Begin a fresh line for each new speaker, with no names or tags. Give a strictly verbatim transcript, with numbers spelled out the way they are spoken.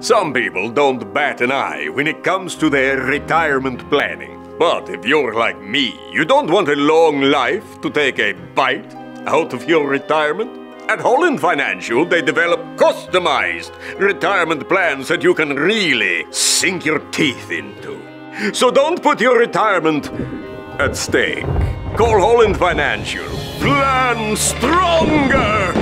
Some people don't bat an eye when it comes to their retirement planning. But if you're like me, you don't want a long life to take a bite out of your retirement. At Holland Financial, they develop customized retirement plans that you can really sink your teeth into. So don't put your retirement at stake. Call Holland Financial. Plan stronger!